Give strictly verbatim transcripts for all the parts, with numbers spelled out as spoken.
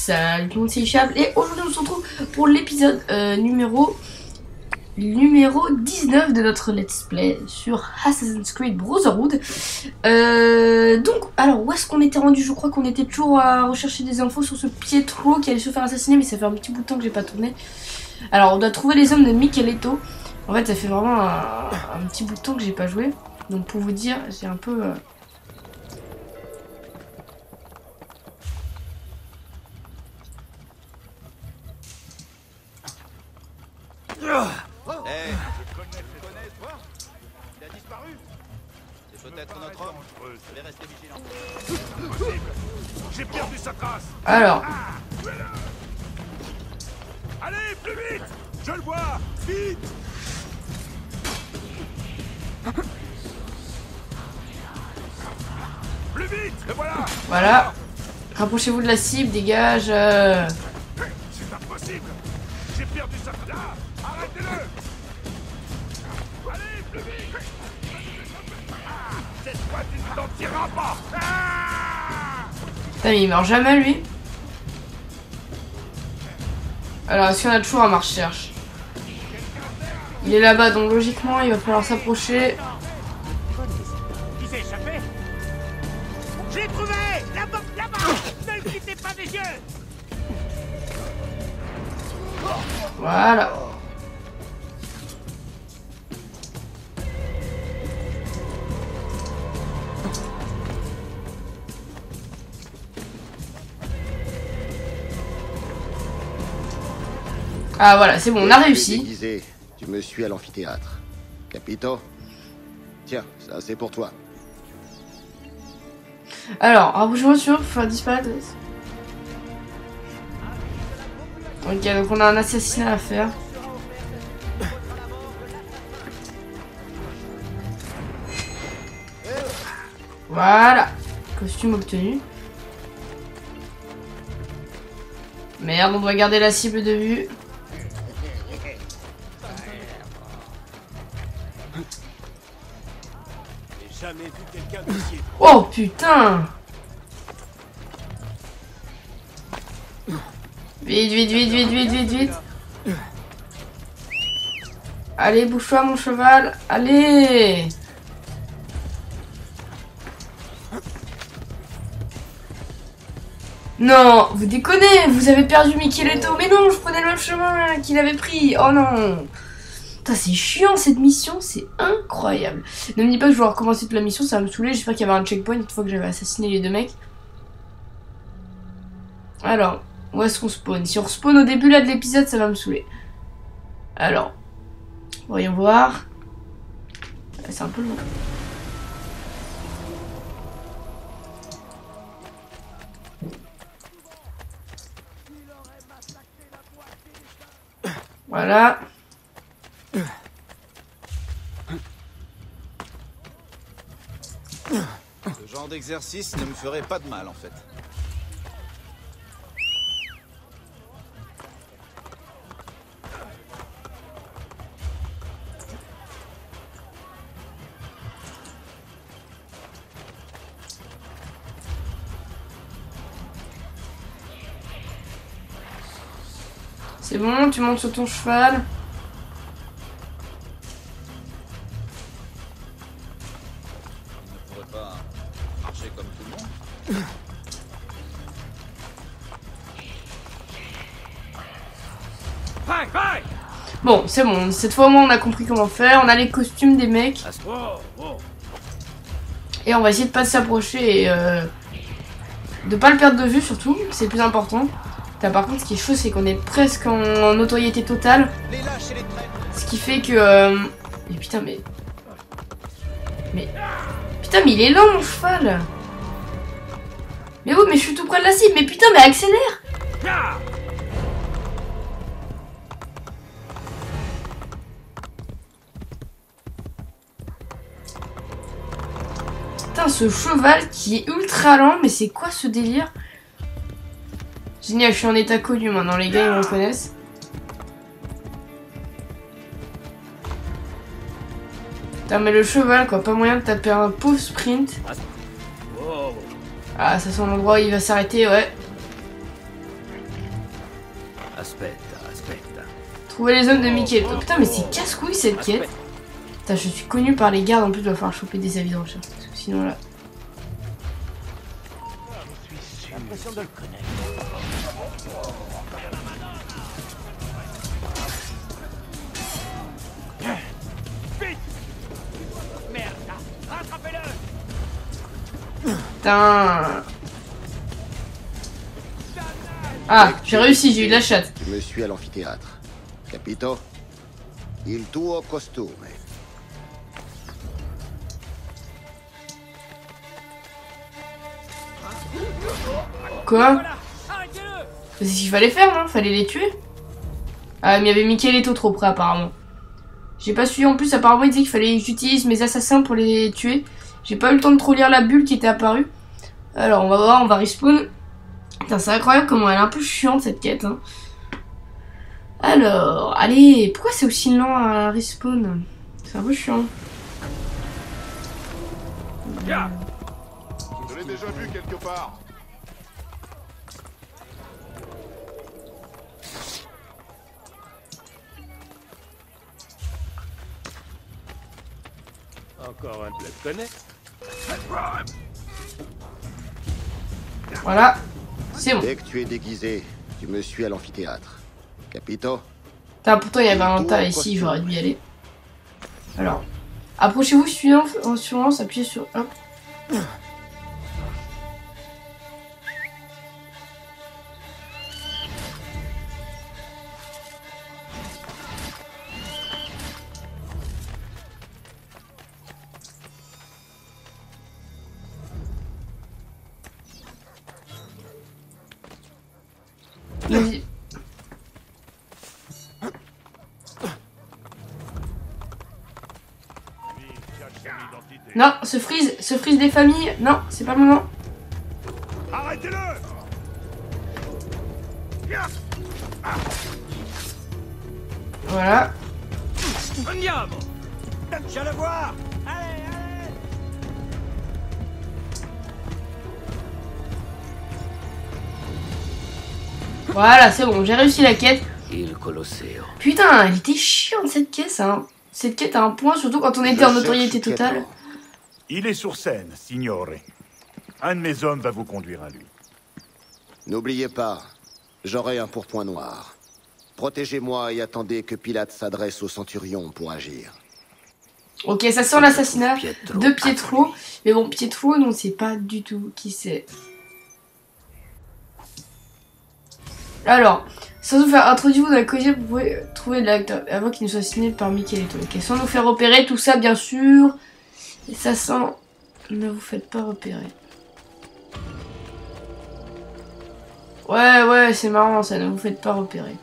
Salut tout le monde, c'est Ichab et aujourd'hui on se retrouve pour l'épisode euh, numéro numéro dix-neuf de notre let's play sur Assassin's Creed Brotherhood. Euh, donc, alors où est-ce qu'on était rendu? Je crois qu'on était toujours à rechercher des infos sur ce Pietro qui allait se faire assassiner, mais ça fait un petit bout de temps que j'ai pas tourné. Alors on doit trouver les hommes de Micheletto. En fait ça fait vraiment un, un petit bout de temps que j'ai pas joué. Donc pour vous dire, j'ai un peu... Euh... Hey, je connais, je connais, toi? Il a disparu? C'est peut-être notre homme. Je vais rester vigilant. J'ai perdu sa trace. Alors. Allez, plus vite. Je le vois. Vite. Plus vite. Et voilà. Voilà. Rapprochez-vous de la cible, dégage. Euh... C'est impossible. J'ai perdu sa trace. Arrêtez-le. Allez, plus vite. Ah, cette fois, tu ne t'en tireras pas. Ah. Putain, mais il meurt jamais lui. Alors, est-ce qu'on a toujours un marche-cherche? Il est là-bas, donc logiquement, il va falloir s'approcher. Il s'est échappé. Je l'ai trouvé. Là-bas, là-bas. Ne le quittez pas des yeux. Voilà. Ah voilà, c'est bon, on a réussi. Déguisé, tu me suis à l'amphithéâtre. Capito, tiens, ça c'est pour toi. Alors, rapprochement sur pour faire disparaître. Ok, donc on a un assassinat à faire. Voilà. Costume obtenu. Merde, on doit garder la cible de vue. J'ai jamais vu quelqu'un d'aussi. Oh putain! Vite, vite, vite, vite, vite, vite, vite. Allez, bouge-toi mon cheval. Allez! Non, vous déconnez, vous avez perdu Micheletto. Mais non, je prenais le même chemin qu'il avait pris. Oh non! Putain, c'est chiant cette mission, c'est incroyable. Ne me dis pas que je vais recommencer toute la mission, ça va me saouler. J'espère qu'il y avait un checkpoint une fois que j'avais assassiné les deux mecs. Alors, où est-ce qu'on spawn? Si on respawn au début là de l'épisode, ça va me saouler. Alors, voyons voir. C'est un peu long. Voilà. Ce genre d'exercice ne me ferait pas de mal en fait. C'est bon, tu montes sur ton cheval. On ne pourrait pas marcher comme tout le monde. Vai, vai. Bon, c'est bon, cette fois au moins on a compris comment faire. On a les costumes des mecs. Oh, oh. Et on va essayer de pas s'approcher et euh, de pas le perdre de vue surtout, c'est le plus important. Là, par contre, ce qui est chaud, c'est qu'on est presque en, en notoriété totale. Les lâches et les traîtres. Ce qui fait que... Euh... Mais putain, mais... Mais... Putain, mais il est lent, mon cheval. Mais oui, mais je suis tout près de la cible. Mais putain, mais accélère. Ah. Putain, ce cheval qui est ultra lent. Mais c'est quoi ce délire? Génial, je suis en état connu maintenant, les gars ils me reconnaissent. Putain, mais le cheval quoi, pas moyen de taper un pauvre sprint. Ah, ça c'est l'endroit où il va s'arrêter, ouais. Trouver les hommes de Mickey. Oh, putain, mais c'est casse-couille cette quête. Putain, je suis connu par les gardes. En plus, il va falloir choper des avis de recherche. Parce que sinon, là. J'ai l'impression de le connaître. Vite! Merde, rattrapez-le! Putain. Ah, j'ai réussi, j'ai eu de la chatte. Je me suis à l'amphithéâtre. Capito, il tuo costume. Quoi? C'est ce qu'il fallait faire, non? Fallait les tuer? Ah, mais il y avait Mickey Leto trop près, apparemment. J'ai pas suivi en plus, apparemment, il disait qu'il fallait que j'utilise mes assassins pour les tuer. J'ai pas eu le temps de trop lire la bulle qui était apparue. Alors, on va voir, on va respawn. Putain, c'est incroyable comment elle est un peu chiante cette quête. Hein. Alors, allez, pourquoi c'est aussi lent à respawn? C'est un peu chiant. Je l'ai déjà vu quelque part. Encore un club connect. Voilà, c'est bon. Dès que tu es déguisé, tu me suis à l'amphithéâtre. Capito, Putain, pourtant il y avait un tas ici, j'aurais dû y aller. Alors, approchez-vous, suivant en surlance, appuyez sur hop. Vas-y. Non, ce freeze, ce freeze des familles, non, c'est pas le moment. Arrêtez-le! Voilà. Andiamo! Je le voir! Allez, allez! Voilà, c'est bon, j'ai réussi la quête. Il Colosseo. Putain, elle était chiante cette caisse, hein. Cette quête a un point, surtout quand on était en notoriété totale. Il est sur scène, signore. Un de mes hommes va vous conduire à lui. n'oubliez pas, j'aurai un pourpoint noir. Protégez-moi et attendez que Pilate s'adresse au centurion pour agir. Ok, ça sent l'assassinat de Pietro. Mais bon, Pietro, on ne sait pas du tout qui c'est. Alors, sans nous faire introduire dans la cogite, vous pouvez trouver l'acteur avant qu'il ne soit assassiné par Micheletto. Ok, sans nous faire repérer, tout ça, bien sûr. Et ça sent... Ne vous faites pas repérer. Ouais, ouais, c'est marrant ça, ne vous faites pas repérer.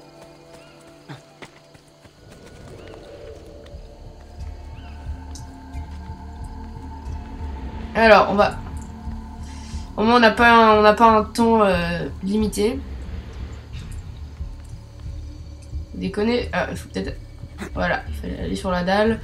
Alors, on va... Au moins, on n'a pas, un... on n'a pas un temps euh, limité. Déconner. Ah, il faut peut-être... Voilà, il fallait aller sur la dalle.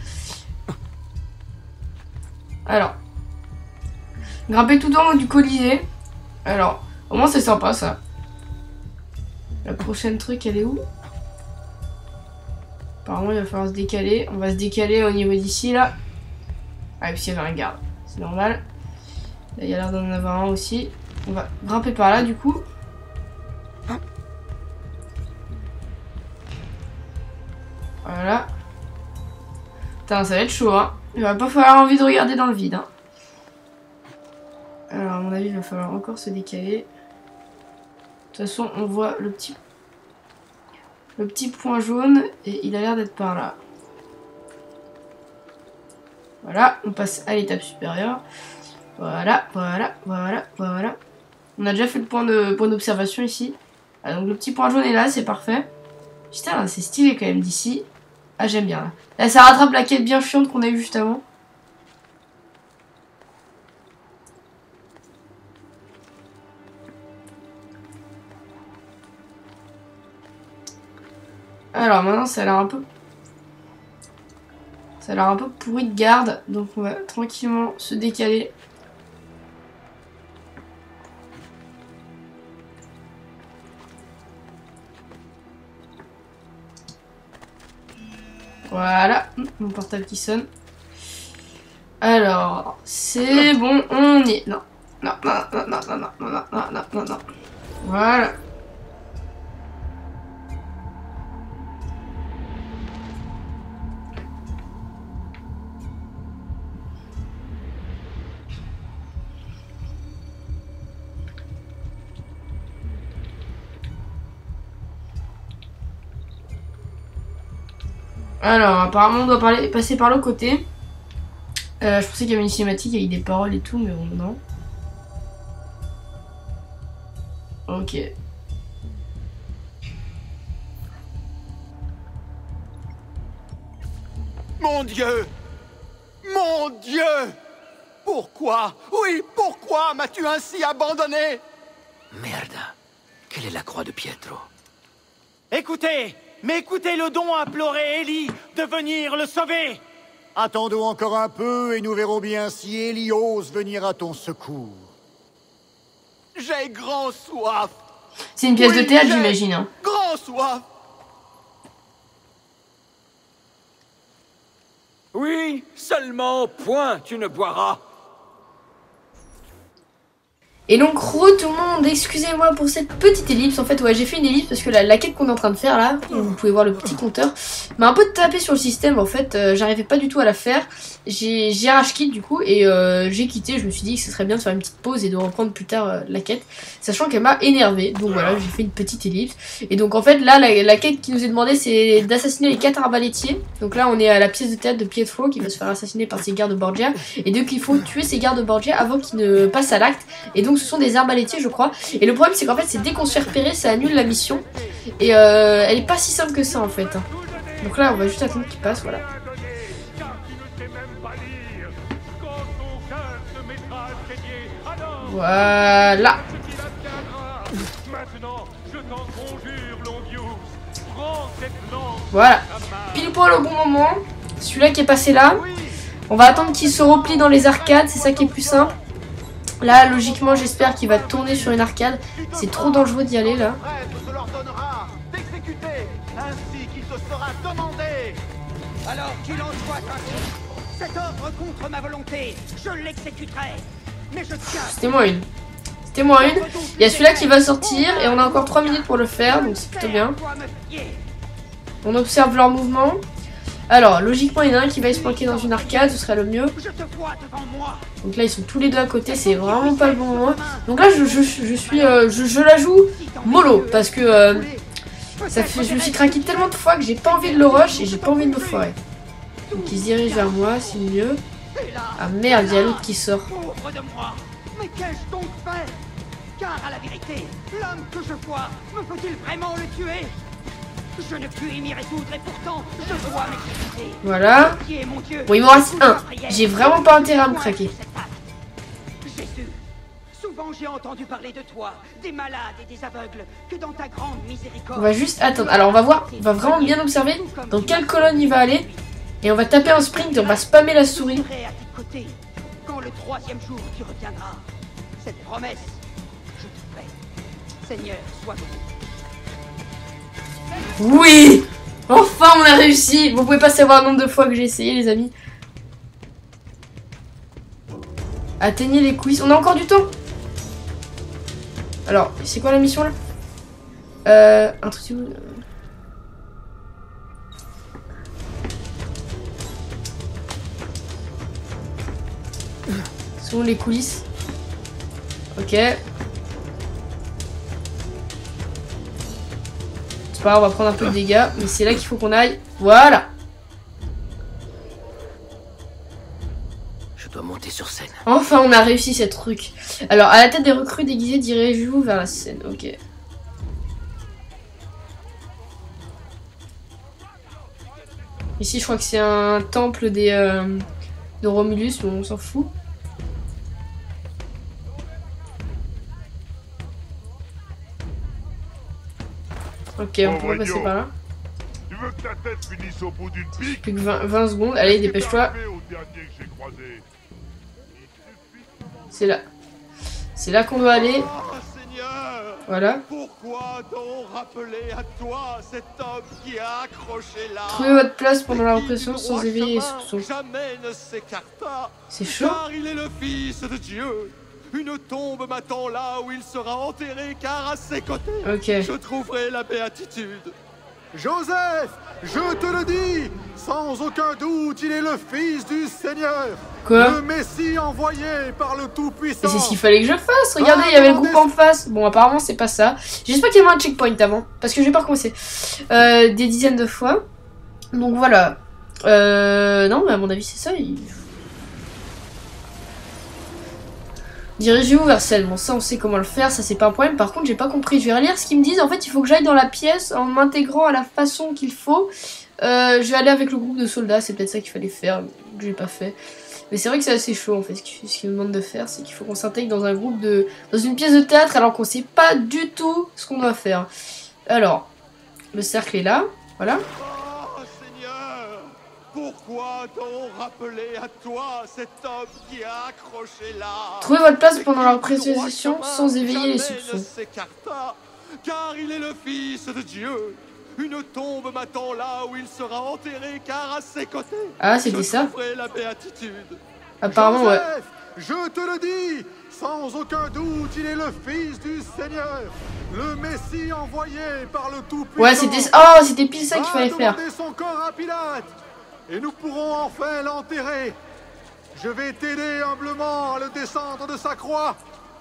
Alors. Grimper tout en haut du Colisée. Alors, au moins c'est sympa ça. La prochaine truc, elle est où? Apparemment, il va falloir se décaler. On va se décaler au niveau d'ici, là. Ah, et puis il y avait un garde. C'est normal. Là, il y a l'air d'en avoir un aussi. On va grimper par là, du coup. Voilà. Putain, ça va être chaud, hein. Il va pas falloir envie de regarder dans le vide, hein. Alors, à mon avis, il va falloir encore se décaler. De toute façon, on voit le petit... Le petit point jaune, et il a l'air d'être par là. Voilà, on passe à l'étape supérieure. Voilà, voilà, voilà, voilà. On a déjà fait le point de point d'observation ici. Ah, donc le petit point jaune est là, c'est parfait. Putain, c'est stylé quand même d'ici. Ah, j'aime bien là. Là, ça rattrape la quête bien chiante qu'on a eue juste avant. Alors maintenant, ça a l'air un peu... Ça a l'air un peu pourri de garde. Donc on va tranquillement se décaler. Voilà, mon portable qui sonne. Alors, c'est bon, on y est. Non, non, non, non, non, non, non, non, non, non, non, non. Voilà. Alors, apparemment, on doit parler, passer par l'autre côté. Euh, je pensais qu'il y avait une cinématique avec des paroles et tout, mais bon, non. Ok. Mon Dieu! Mon Dieu! Pourquoi? Oui, pourquoi m'as-tu ainsi abandonné? Merde. Quelle est la croix de Pietro? Écoutez, mais écoutez le don à implorer Ellie de venir le sauver. Attendons encore un peu et nous verrons bien si Ellie ose venir à ton secours. J'ai grand soif! C'est une pièce Oui, de théâtre, j'ai j'imagine. Hein. Grand soif! Oui, seulement au point tu ne boiras. Et donc, re tout le monde, excusez-moi pour cette petite ellipse. En fait, ouais, j'ai fait une ellipse parce que la, la quête qu'on est en train de faire là, vous pouvez voir le petit compteur, m'a un peu tapé sur le système. En fait, euh, j'arrivais pas du tout à la faire. J'ai rage quitté du coup et euh, j'ai quitté. Je me suis dit que ce serait bien de faire une petite pause et de reprendre plus tard euh, la quête, sachant qu'elle m'a énervé. Donc voilà, j'ai fait une petite ellipse. Et donc en fait, là, la, la quête qui nous est demandée, c'est d'assassiner les quatre arbalétiers. Donc là, on est à la pièce de théâtre de Pietro qui va se faire assassiner par ses gardes Borgia. Et donc il faut tuer ses gardes Borgia avant qu'ils ne passent à l'acte. Et donc ce sont des arbalétiers, je crois. Et le problème, c'est qu'en fait, c'est dès qu'on se fait repérer, ça annule la mission. Et euh, elle est pas si simple que ça en fait. Donc là, on va juste attendre qu'il passe, voilà. Voilà. Voilà. Pile poil au bon moment. Celui-là qui est passé là. On va attendre qu'il se replie dans les arcades. C'est ça qui est plus simple. Là, logiquement, j'espère qu'il va tourner sur une arcade. C'est trop dangereux d'y aller là. Alors qu'il en soit ainsi. Cet ordre contre ma volonté, je l'exécuterai. Mais je tiens. C'était moi une. C'était moi une. Il y a celui-là qui va sortir et on a encore trois minutes pour le faire, donc c'est plutôt bien. On observe leur mouvement. Alors, logiquement, il y en a un qui va se planquer dans une arcade, ce serait le mieux. Donc là, ils sont tous les deux à côté, c'est vraiment pas le bon moment. Donc là, je, je, je suis, euh, je, je la joue mollo parce que euh, ça fait, je me suis craqué tellement de fois que j'ai pas envie de le rush et j'ai pas envie de me foirer. Donc il se dirige vers moi, c'est mieux. Ah merde, il y a l'autre qui sort. Mais qu'ai-je donc fait? Car à la vérité, l'homme que je vois, me faut-il vraiment le tuer? Je ne puis m'y résoudre et pourtant, je dois m'exécuter. Voilà. Bon, il m'en reste un. J'ai vraiment pas intérêt à me craquer. Jésus, souvent j'ai entendu parler de toi, des malades et des aveugles, que dans ta grande miséricorde... On va juste attendre. Alors, on va voir, on va vraiment bien observer dans quelle colonne il va aller. Et on va taper un sprint et on va spammer la souris. Quand le troisième jour tu reviendras, cette promesse, je te fais. Seigneur, sois béni. Oui! Enfin, on a réussi! Vous pouvez pas savoir le nombre de fois que j'ai essayé, les amis. Atteignez les coulisses. On a encore du temps! Alors, c'est quoi la mission, là? Euh... Un truc... Sont les coulisses. Ok. C'est pas grave, on va prendre un peu de dégâts. Mais c'est là qu'il faut qu'on aille. Voilà. Je dois monter sur scène. Enfin, on a réussi cette truc. Alors, à la tête des recrues déguisées, dirigez-vous vers la scène. Ok. Ici, je crois que c'est un temple des euh, de Romulus, mais on s'en fout. Ok, on pourrait passer par là. Tu veux que ta tête finisse au bout d'une pique? Plus que vingt, vingt secondes. Allez, dépêche-toi. C'est là. C'est là qu'on doit aller. Seigneur, Voilà. pourquoi donc rappeler à toi cet homme qui a accroché là? Trouvez votre place pendant la Qui repression du sans droit éveiller les chemin soupçons. Jamais ne s'écarta. C'est chaud. Car il est le fils de Dieu. Une tombe m'attend là où il sera enterré, car à ses côtés, Ok. je trouverai la béatitude. Joseph, je te le dis, sans aucun doute, il est le Fils du Seigneur. Quoi? Le Messie envoyé par le Et Tout-Puissant. c'est ce qu'il fallait que je fasse. Regardez, il y avait le groupe en face. Bon, apparemment, c'est pas ça. J'espère qu'il y avait un checkpoint avant. Parce que je vais pas recommencer. Euh, des dizaines de fois. Donc voilà. Euh, non, mais à mon avis, c'est ça. Il... Dirigez-vous vers celle. Bon, ça, on sait comment le faire. Ça, c'est pas un problème. Par contre, j'ai pas compris. Je vais relire ce qu'ils me disent. En fait, il faut que j'aille dans la pièce en m'intégrant à la façon qu'il faut. Euh, je vais aller avec le groupe de soldats. C'est peut-être ça qu'il fallait faire. Que j'ai pas fait. Mais c'est vrai que c'est assez chaud en fait. Ce qu'il nous demande de faire, c'est qu'il faut qu'on s'intègre dans un groupe de. Dans une pièce de théâtre alors qu'on sait pas du tout ce qu'on doit faire. Alors, le cercle est là. Voilà. Oh Seigneur, pourquoi donc rappeler à toi cet homme qui a accroché là? Trouvez votre place pendant la Qui du droit représentation chemin sans éveiller les jamais soupçons. ne s'écarta, car il est le Fils de Dieu. Une tombe m'attend là où il sera enterré, car à ses côtés, Ah, c'était je ça. trouverai la béatitude. Apparemment, ouais. Joseph, je te le dis, sans aucun doute, il est le Fils du Seigneur. Le Messie envoyé par le Tout-Puissant. Ouais, c'était. Oh, c'était pile ça qu'il fallait Va faire. demander son corps à Pilate, et nous pourrons enfin l'enterrer. Je vais t'aider humblement à le descendre de sa croix.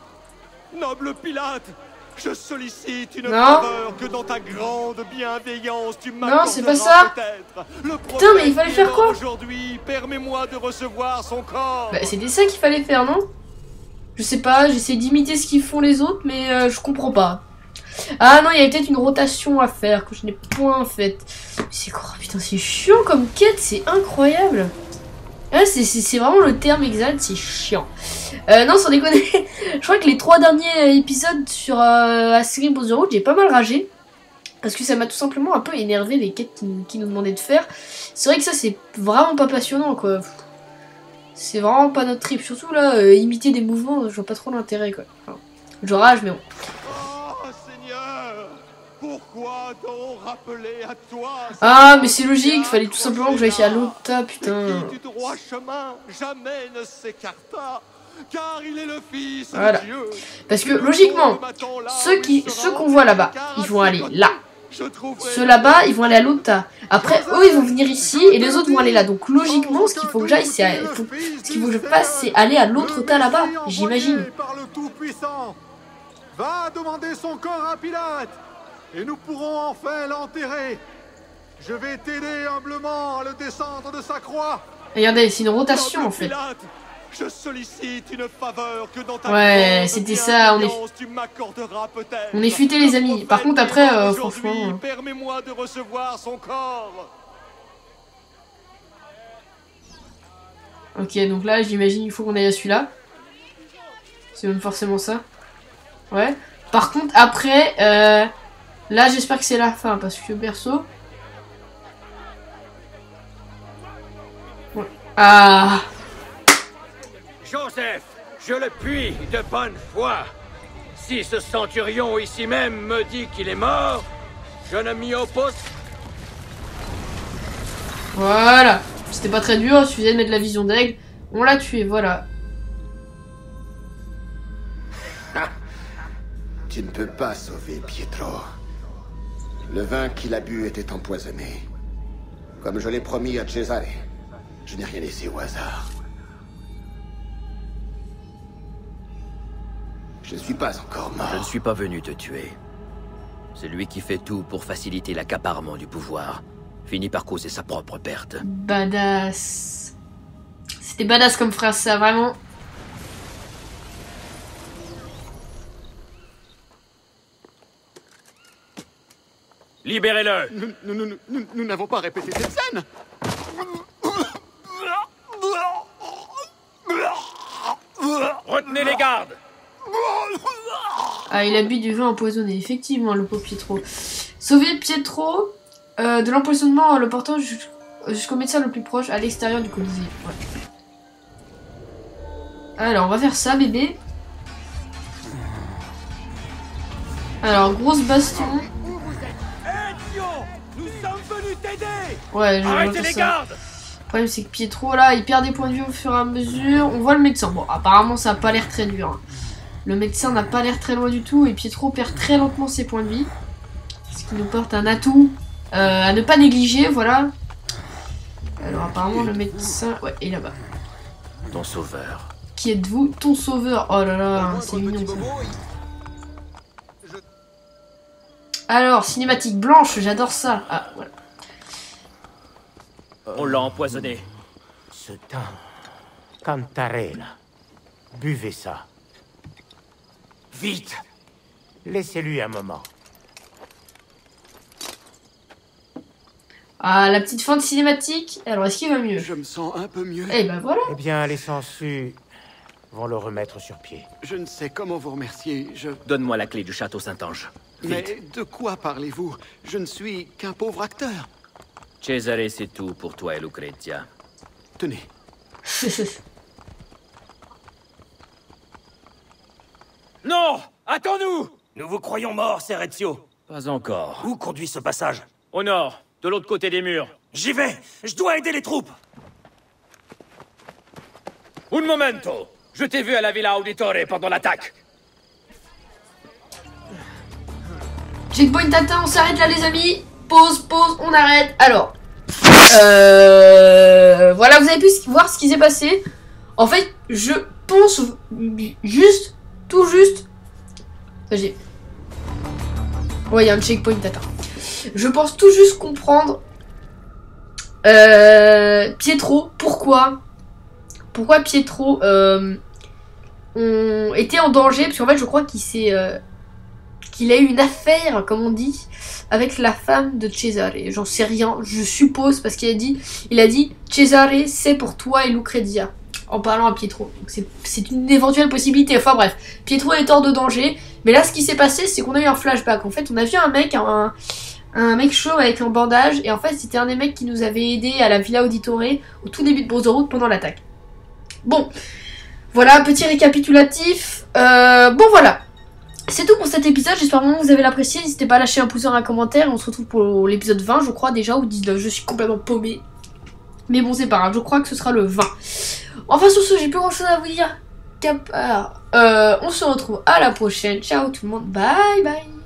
Noble Pilate, je sollicite une Non. faveur que dans ta grande bienveillance tu m'accorderas c'est pas ça. peut-être. Le Putain, mais il fallait prophète faire qui est quoi? mort aujourd'hui, permets-moi de recevoir son corps. Bah, c'était ça qu'il fallait faire, non? Je sais pas, j'essaie d'imiter ce qu'ils font les autres, mais euh, je comprends pas. Ah non, il y avait peut-être une rotation à faire que je n'ai point faite. C'est quoi? Putain, c'est chiant comme quête, c'est incroyable. Ah, c'est c'est vraiment le terme exact, c'est chiant. Euh, non, sans déconner, je crois que les trois derniers épisodes sur euh, Assassin's Creed Brotherhood, j'ai pas mal ragé. Parce que ça m'a tout simplement un peu énervé les quêtes qu'ils qui nous demandaient de faire. C'est vrai que ça, c'est vraiment pas passionnant, quoi. C'est vraiment pas notre trip. Surtout là, euh, imiter des mouvements, je vois pas trop l'intérêt, quoi. Enfin, je rage, mais bon. Oh Seigneur, pourquoi donc rappeler à toi cet Ah, homme mais c'est qui logique, a fallait tout simplement que j'aille à l'Ota, putain. et qui du droit chemin jamais ne s'écarta, car il est le Fils Voilà. de Dieu. Parce que logiquement, ceux qui, ceux qu'on voit là-bas, ils vont aller là. Ceux là-bas, ils vont aller à l'Ota. Après, eux, ils vont venir ici et les autres vont aller là. Donc logiquement, ce qu'il faut que j'aille, c'est à- faut- ce qu'il faut que je fasse, c'est aller à l'autre Ota là-bas. J'imagine. Par le Tout-Puissant. Va demander son corps à Pilate, et nous pourrons enfin l'enterrer. Je vais t'aider humblement à le descendre de sa croix. Regardez, c'est une rotation en fait. Pilate, je sollicite une faveur que dans ta Ouais, grande c'était ça, on est- bienveillance, tu m'accorderas peut-être. On est futés, les amis. Le Par contre, prophète après, qui est euh, mort aujourd'hui, franchement, euh. permets-moi de recevoir son corps. Ok, donc là, j'imagine il faut qu'on aille à celui-là. C'est même forcément ça. Ouais. Par contre, après, euh, là, j'espère que c'est la fin, parce que perso... Ouais. Ah, Joseph, je le puis de bonne foi. Si ce centurion ici même me dit qu'il est mort, je ne m'y oppose. voilà. C'était pas très dur, il suffisait de mettre la vision d'aigle. On l'a tué, voilà. Tu ne peux pas sauver Pietro. Le vin qu'il a bu était empoisonné. Comme je l'ai promis à Cesare. Je n'ai rien laissé au hasard. Je ne suis pas encore mort. Je ne suis pas venu te tuer. C'est lui qui fait tout pour faciliter l'accaparement du pouvoir. Finit par causer sa propre perte. Badass. C'était badass comme phrase, ça, vraiment. Libérez-le. Nous- nous- nous- nous- Nous n'avons pas répété cette scène. Retenez les gardes. Ah, il a bu du vin empoisonné, effectivement, le pauvre Pietro. Sauver Pietro euh, de l'empoisonnement en le portant jus- jusqu'au médecin le plus proche à l'extérieur du Colisée. Ouais. Alors, on va faire ça, bébé. Alors, grosse baston. Nous sommes venus t'aider. Ouais, je Arrêtez vois les ça. gardes. Le problème, c'est que Pietro, là, il perd des points de vie au fur et à mesure. On voit le médecin. Bon, apparemment, ça n'a pas l'air très dur. Hein. Le médecin n'a pas l'air très loin du tout. Et Pietro perd très lentement ses points de vie. Ce qui nous porte un atout euh, à ne pas négliger, voilà. Alors, apparemment, le médecin... Ouais, il est là-bas. Ton sauveur. Qui êtes-vous? Ton sauveur. Oh là là, c'est mignon, ça. Alors, cinématique blanche, j'adore ça. Ah, voilà. On l'a empoisonné. Ce teint. Cantarella. Buvez ça. Vite. Laissez-lui un moment. Ah, la petite fin de cinématique. Alors, est-ce qu'il va mieux? Je me sens un peu mieux. Eh ben voilà. Eh bien, les sangsues vont le remettre sur pied. Je ne sais comment vous remercier. Je... Donne-moi la clé du château Saint-Ange. Mais de quoi parlez-vous? Je ne suis qu'un pauvre acteur. Cesare, c'est tout pour toi et Lucrezia. Tenez. Non! Attends-nous! Nous vous croyons morts, Serezio. Pas encore. Où conduit ce passage? Au nord, de l'autre côté des murs. J'y vais! Je dois aider les troupes! Un momento! Je t'ai vu à la Villa Auditore pendant l'attaque. Checkpoint atteint, on s'arrête là les amis. Pause, pause, on arrête. Alors, euh, voilà, vous avez pu voir ce qui s'est passé. En fait, je pense juste, tout juste. J'ai. Ouais, il y a un checkpoint atteint. Je pense tout juste comprendre. Euh, Pietro, pourquoi Pourquoi Pietro euh, on était en danger? Parce qu'en fait, je crois qu'il s'est. Euh, qu'il a eu une affaire, comme on dit, avec la femme de Cesare. J'en sais rien, je suppose, parce qu'il a dit, il a dit, Cesare, c'est pour toi et Lucrezia, en parlant à Pietro. Donc c'est une éventuelle possibilité. Enfin bref, Pietro est hors de danger. Mais là, ce qui s'est passé, c'est qu'on a eu un flashback. En fait, on a vu un mec, un, un mec chaud avec un bandage, et en fait, c'était un des mecs qui nous avait aidé à la Villa Auditore au tout début de Brotherhood pendant l'attaque. Bon, voilà, petit récapitulatif. Euh, bon, voilà. C'est tout pour cet épisode, j'espère vraiment que vous avez l'apprécié. N'hésitez pas à lâcher un pouce en un commentaire. On se retrouve pour l'épisode vingt, je crois déjà, ou dix-neuf. Je suis complètement paumée. Mais bon, c'est pas grave, je crois que ce sera le vingt. Enfin, sur ce, j'ai plus grand chose à vous dire. Cap... Euh, on se retrouve à la prochaine. Ciao tout le monde, bye bye.